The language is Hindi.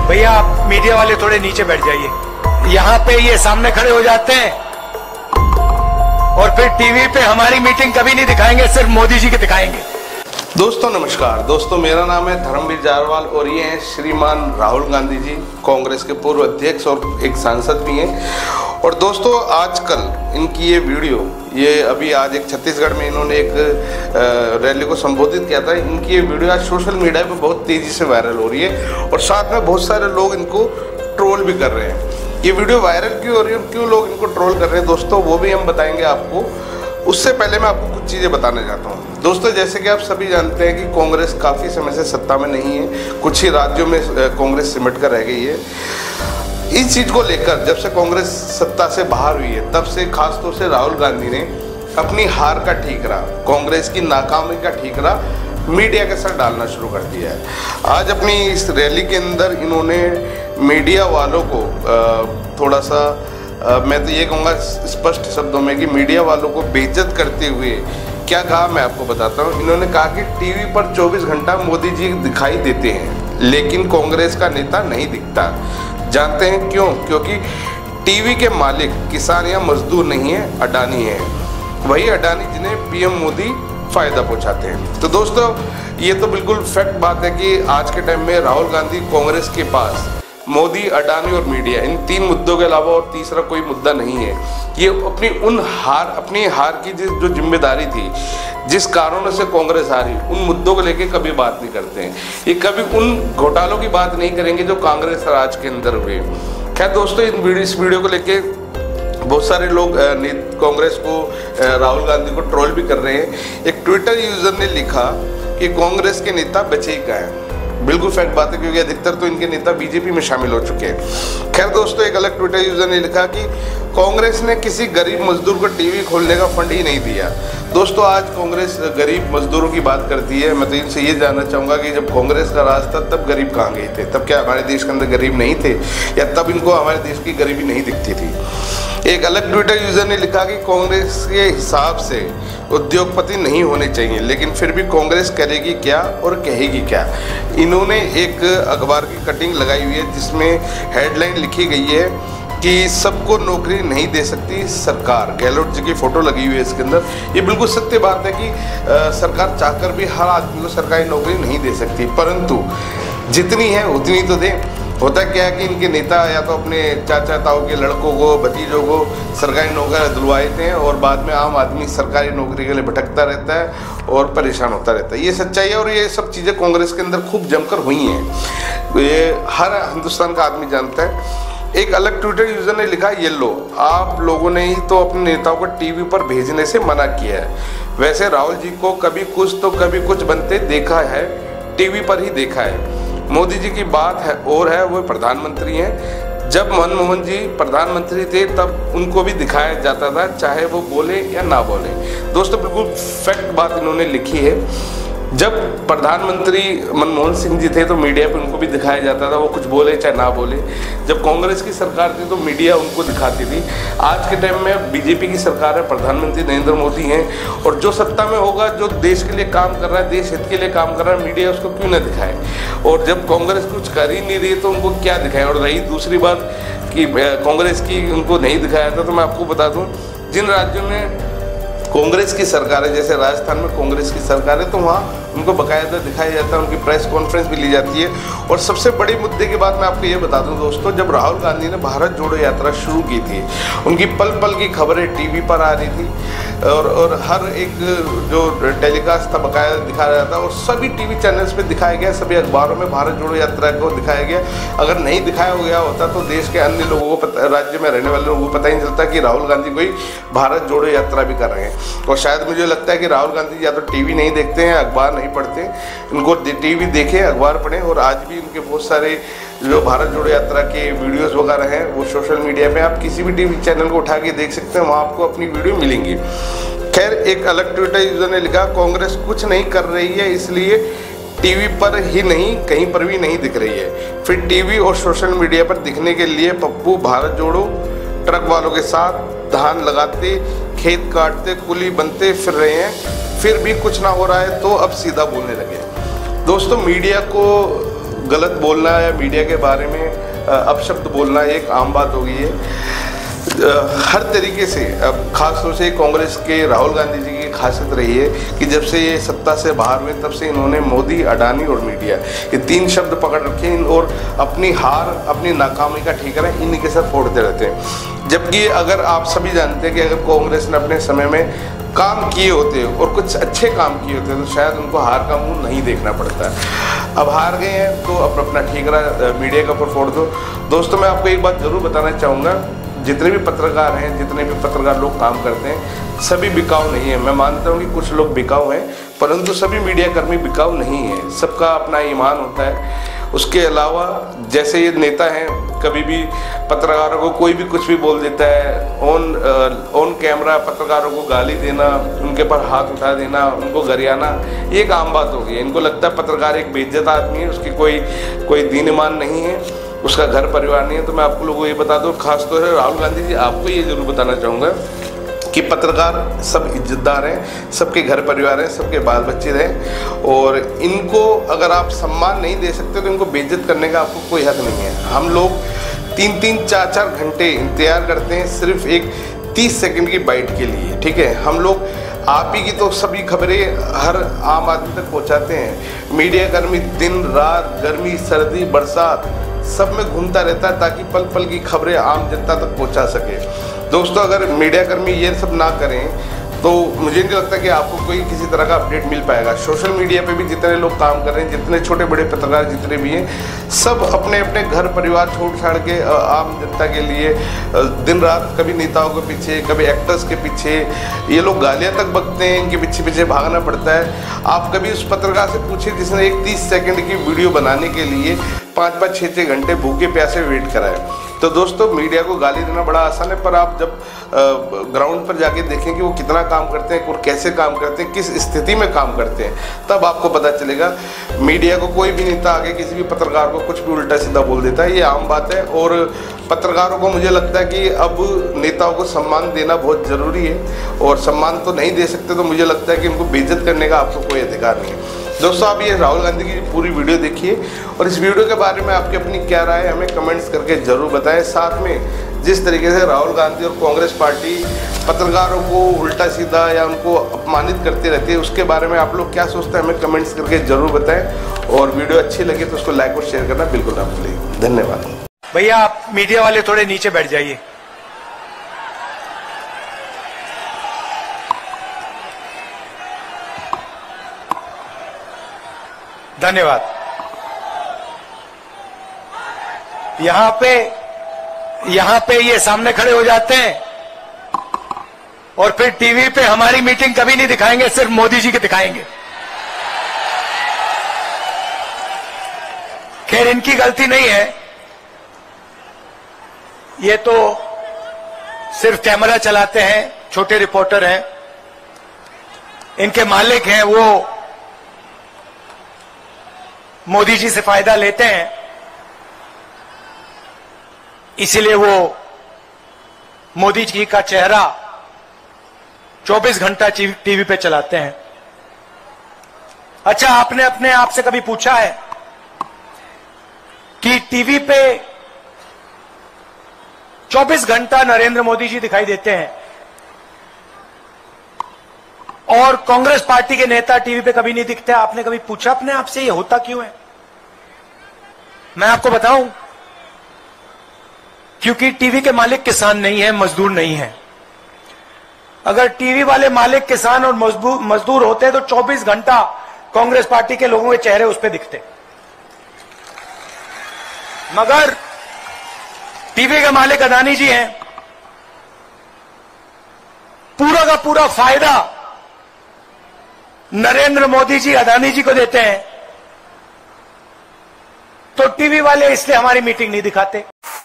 भैया आप मीडिया वाले थोड़े नीचे बैठ जाइए। यहाँ पे ये सामने खड़े हो जाते हैं और फिर टीवी पे हमारी मीटिंग कभी नहीं दिखाएंगे, सिर्फ मोदी जी के दिखाएंगे। दोस्तों नमस्कार। दोस्तों मेरा नाम है धर्मवीर जारवाल और ये हैं श्रीमान राहुल गांधी जी, कांग्रेस के पूर्व अध्यक्ष और एक सांसद भी हैं। और दोस्तों आजकल इनकी ये वीडियो, ये अभी आज एक छत्तीसगढ़ में इन्होंने एक रैली को संबोधित किया था। इनकी ये वीडियो आज सोशल मीडिया पे बहुत तेज़ी से वायरल हो रही है और साथ में बहुत सारे लोग इनको ट्रोल भी कर रहे हैं। ये वीडियो वायरल क्यों हो रही है, क्यों लोग इनको ट्रोल कर रहे हैं दोस्तों, वो भी हम बताएंगे आपको। उससे पहले मैं आपको कुछ चीज़ें बताना चाहता हूँ। दोस्तों जैसे कि आप सभी जानते हैं कि कांग्रेस काफ़ी समय से सत्ता में नहीं है, कुछ ही राज्यों में कांग्रेस सिमट कर रह गई है। इस चीज़ को लेकर जब से कांग्रेस सत्ता से बाहर हुई है तब से खासतौर से राहुल गांधी ने अपनी हार का ठीकरा, कांग्रेस की नाकामी का ठीकरा मीडिया के साथ डालना शुरू कर दिया है। आज अपनी इस रैली के अंदर इन्होंने मीडिया वालों को थोड़ा सा मैं तो ये कहूँगा स्पष्ट शब्दों में कि मीडिया वालों को बेइज्जत करते हुए क्या कहा मैं आपको बताता हूँ। इन्होंने कहा कि टीवी पर 24 घंटा मोदी जी दिखाई देते हैं लेकिन कांग्रेस का नेता नहीं दिखता। जानते हैं क्यों? क्योंकि टीवी के मालिक किसान या मजदूर नहीं है, अडानी है। वही अडानी जिन्हें पीएम मोदी फायदा पहुंचाते हैं। तो दोस्तों ये तो बिल्कुल फैक्ट बात है कि आज के टाइम में राहुल गांधी कांग्रेस के पास मोदी, अडानी और मीडिया, इन तीन मुद्दों के अलावा और तीसरा कोई मुद्दा नहीं है। ये अपनी हार की जो जिम्मेदारी थी, जिस कारणों से कांग्रेस हारी, उन मुद्दों को लेके कभी बात नहीं करते हैं। ये कभी उन घोटालों की बात नहीं करेंगे जो कांग्रेस राज के अंदर हुए। खैर दोस्तों इस वीडियो को लेके बहुत सारे लोग कांग्रेस को, राहुल गांधी को ट्रोल भी कर रहे हैं। एक ट्विटर यूजर ने लिखा कि कांग्रेस के नेता बचे ही कहाँ हैं। बिल्कुल फैक्ट बात है क्योंकि अधिकतर तो इनके नेता बीजेपी में शामिल हो चुके हैं। खैर दोस्तों एक अलग ट्विटर यूजर ने लिखा कि कांग्रेस ने किसी गरीब मजदूर को टीवी खोलने का फंड ही नहीं दिया। दोस्तों आज कांग्रेस गरीब मजदूरों की बात करती है। मैं तो इनसे ये जानना चाहूँगा कि जब कांग्रेस का राज था तब गरीब कहाँ गए थे? तब क्या हमारे देश के अंदर गरीब नहीं थे या तब इनको हमारे देश की गरीबी नहीं दिखती थी? एक अलग ट्विटर यूजर ने लिखा कि कांग्रेस के हिसाब से उद्योगपति नहीं होने चाहिए लेकिन फिर भी कांग्रेस करेगी क्या और कहेगी क्या। इन्होंने एक अखबार की कटिंग लगाई हुई है जिसमें हेडलाइन लिखी गई है कि सबको नौकरी नहीं दे सकती सरकार। गहलोत जी की फोटो लगी हुई है इसके अंदर। ये बिल्कुल सत्य बात है कि सरकार चाहकर भी हर आदमी को सरकारी नौकरी नहीं दे सकती, परंतु जितनी है उतनी तो दे। होता क्या है कि इनके नेता या तो अपने चाचा ताऊ के लड़कों को, भतीजों को सरकारी नौकरी दिलवाए थे और बाद में आम आदमी सरकारी नौकरी के लिए भटकता रहता है और परेशान होता रहता है। ये सच्चाई है और ये सब चीज़ें कांग्रेस के अंदर खूब जमकर हुई हैं। ये हर हिंदुस्तान का आदमी जानता है। एक अलग ट्विटर यूजर ने लिखा, ये लो आप लोगों ने ही तो अपने नेताओं को टीवी पर भेजने से मना किया है। वैसे राहुल जी को कभी कुछ तो कभी कुछ बनते देखा है, टीवी पर ही देखा है। मोदी जी की बात है और है, वो प्रधानमंत्री हैं। जब मनमोहन जी प्रधानमंत्री थे तब उनको भी दिखाया जाता था, चाहे वो बोले या ना बोले। दोस्तों बिल्कुल फैक्ट बात इन्होंने लिखी है। जब प्रधानमंत्री मनमोहन सिंह जी थे तो मीडिया पे उनको भी दिखाया जाता था, वो कुछ बोले चाहे ना बोले। जब कांग्रेस की सरकार थी तो मीडिया उनको दिखाती थी। आज के टाइम में बीजेपी की सरकार है, प्रधानमंत्री नरेंद्र मोदी हैं और जो सत्ता में होगा, जो देश के लिए काम कर रहा है, देश हित के लिए काम कर रहा है, मीडिया उसको क्यों ना दिखाए। और जब कांग्रेस कुछ कर ही नहीं रही तो उनको क्या दिखाएं। और रही दूसरी बात कि कांग्रेस की उनको नहीं दिखाया था, तो मैं आपको बता दूँ जिन राज्यों में कांग्रेस की सरकार है, जैसे राजस्थान में कांग्रेस की सरकार है, तो वहाँ उनको बाकायदा दिखाया जाता है, उनकी प्रेस कॉन्फ्रेंस भी ली जाती है। और सबसे बड़ी मुद्दे की बात मैं आपको ये बता दूं दोस्तों, जब राहुल गांधी ने भारत जोड़ो यात्रा शुरू की थी, उनकी पल पल की खबरें टीवी पर आ रही थी और हर एक जो टेलीकास्ट था बाकायदा दिखाया जाता और सभी टीवी चैनल्स पे दिखाया गया, सभी अखबारों में भारत जोड़ो यात्रा को दिखाया गया। अगर नहीं दिखाया गया होता तो देश के अन्य लोगों को, राज्य में रहने वाले लोगों को पता ही नहीं चलता कि राहुल गांधी कोई भारत जोड़ो यात्रा भी कर रहे हैं। और शायद मुझे लगता है कि राहुल गांधी या तो टीवी नहीं देखते हैं, अखबार नहीं पढ़ते, इनको टीवी देखें, अखबार पढ़ें। और आज भी उनके बहुत सारे जो भारत जोड़ो यात्रा के वीडियोस वगैरह हैं वो सोशल मीडिया पे आप किसी भी टीवी चैनल को उठा के देख सकते हैं, वहाँ आपको अपनी वीडियो मिलेंगी। खैर एक अलग ट्विटर यूजर ने लिखा, कांग्रेस कुछ नहीं कर रही है इसलिए टीवी पर ही नहीं कहीं पर भी नहीं दिख रही है, फिर टीवी और सोशल मीडिया पर दिखने के लिए पप्पू भारत जोड़ो ट्रक वालों के साथ धान लगाते, खेत काटते, कुली बनते फिर रहे हैं, फिर भी कुछ ना हो रहा है तो अब सीधा बोलने लगे। दोस्तों मीडिया को गलत बोलना या मीडिया के बारे में अपशब्द बोलना एक आम बात हो गई है। हर तरीके से, अब खास तौर से कांग्रेस के राहुल गांधी जी की खासियत रही है कि जब से ये सत्ता से बाहर हुए तब से इन्होंने मोदी, अडानी और मीडिया ये तीन शब्द पकड़ रखे और अपनी हार, अपनी नाकामी का ठिकाना इन्हीं के साथ फोड़ते रहते हैं। जबकि अगर आप सभी जानते हैं कि अगर कांग्रेस ने अपने समय में काम किए होते और कुछ अच्छे काम किए होते तो शायद उनको हार का मुंह नहीं देखना पड़ता। अब हार गए हैं तो अब अपना ठीकरा मीडिया के ऊपर फोड़ दो। दोस्तों, मैं आपको एक बात जरूर बताना चाहूँगा, जितने भी पत्रकार हैं, जितने भी पत्रकार लोग काम करते हैं, सभी बिकाऊ नहीं है। मैं मानता हूँ कि कुछ लोग बिकाऊ हैं, परंतु सभी मीडिया कर्मी बिकाऊ नहीं है। सबका अपना ईमान होता है। उसके अलावा जैसे ये नेता हैं, कभी भी पत्रकारों को कोई भी कुछ भी बोल देता है, ऑन कैमरा पत्रकारों को गाली देना, उनके पर हाथ उठा देना, उनको गरियाना, ये एक आम बात हो गई है। इनको लगता है पत्रकार एक बेइज्जत आदमी है, उसकी कोई दीन ईमान नहीं है, उसका घर परिवार नहीं है। तो मैं आपको लोगों को ये बता दूं, खासतौर से राहुल गांधी जी, आपको ये जरूर बताना चाहूँगा कि पत्रकार सब इज्जतदार हैं, सबके घर परिवार हैं, सबके बाल बच्चे हैं, और इनको अगर आप सम्मान नहीं दे सकते तो इनको बेइज्जत करने का आपको कोई हक नहीं है। हम लोग 3-3, 4-4 घंटे इंतजार करते हैं सिर्फ एक 30 सेकंड की बाइट के लिए, ठीक है। हम लोग आप ही की तो सभी खबरें हर आम आदमी तक पहुंचाते हैं। मीडिया कर्मी दिन रात, गर्मी सर्दी बरसात सब में घूमता रहता है ताकि पल पल की खबरें आम जनता तक पहुंचा सके। दोस्तों, अगर मीडिया कर्मी ये सब ना करें तो मुझे नहीं लगता कि आपको कोई किसी तरह का अपडेट मिल पाएगा। सोशल मीडिया पे भी जितने लोग काम कर रहे हैं, जितने छोटे बड़े पत्रकार जितने भी हैं, सब अपने अपने घर परिवार छोड़ छाड़ के आम जनता के लिए दिन रात, कभी नेताओं के पीछे, कभी एक्टर्स के पीछे, ये लोग गालियाँ तक बकते हैं, इनके पीछे पीछे भागना पड़ता है। आप कभी उस पत्रकार से पूछिए जिसने एक 30 सेकंड की वीडियो बनाने के लिए 5-5, 6-6 घंटे भूखे प्यासे वेट कराए। तो दोस्तों, मीडिया को गाली देना बड़ा आसान है, पर आप जब ग्राउंड पर जाके देखें कि वो कितना काम करते हैं और कैसे काम करते हैं, किस स्थिति में काम करते हैं, तब आपको पता चलेगा। मीडिया को कोई भी नेता आगे किसी भी पत्रकार को कुछ भी उल्टा सीधा बोल देता है, ये आम बात है। और पत्रकारों को मुझे लगता है कि अब नेताओं को सम्मान देना बहुत ज़रूरी है, और सम्मान तो नहीं दे सकते तो मुझे लगता है कि उनको बेइज्जत करने का आपको कोई अधिकार नहीं है। दोस्तों, आप ये राहुल गांधी की पूरी वीडियो देखिए और इस वीडियो के बारे में आपकी अपनी क्या राय है हमें कमेंट्स करके जरूर बताएं। साथ में जिस तरीके से राहुल गांधी और कांग्रेस पार्टी पत्रकारों को उल्टा सीधा या उनको अपमानित करती रहती है, उसके बारे में आप लोग क्या सोचते हैं हमें कमेंट्स करके जरूर बताएं। और वीडियो अच्छी लगे तो उसको लाइक और शेयर करना बिल्कुल ना भूलिए। धन्यवाद। भैया, आप मीडिया वाले थोड़े नीचे बैठ जाइए। धन्यवाद। यहां पे ये सामने खड़े हो जाते हैं और फिर टीवी पे हमारी मीटिंग कभी नहीं दिखाएंगे, सिर्फ मोदी जी की दिखाएंगे। खैर, इनकी गलती नहीं है, ये तो सिर्फ कैमरा चलाते हैं, छोटे रिपोर्टर हैं। इनके मालिक हैं वो मोदी जी से फायदा लेते हैं, इसीलिए वो मोदी जी का चेहरा 24 घंटा टीवी पे चलाते हैं। अच्छा, आपने अपने आप से कभी पूछा है कि टीवी पे 24 घंटा नरेंद्र मोदी जी दिखाई देते हैं और कांग्रेस पार्टी के नेता टीवी पे कभी नहीं दिखते? आपने कभी पूछा अपने आप से ये होता क्यों है? मैं आपको बताऊं, क्योंकि टीवी के मालिक किसान नहीं है, मजदूर नहीं है। अगर टीवी वाले मालिक किसान और मजदूर होते तो 24 घंटा कांग्रेस पार्टी के लोगों के चेहरे उस पर दिखते। मगर टीवी के मालिक अडानी जी हैं, पूरा का पूरा फायदा नरेंद्र मोदी जी अडानी जी को देते हैं, तो टीवी वाले इसलिए हमारी मीटिंग नहीं दिखाते।